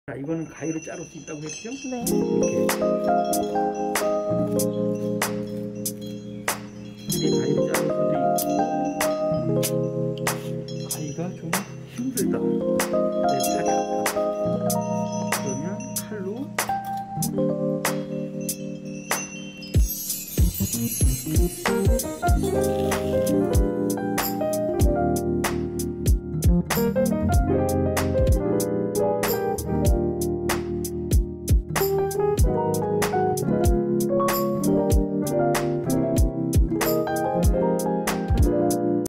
자, 이거는 가위로 자를 수 있다고 했죠? 네. 이렇게 가위로 자를 수도 있고, 가위가 좀 힘들다, 내 팔이 아파, 그러면 칼로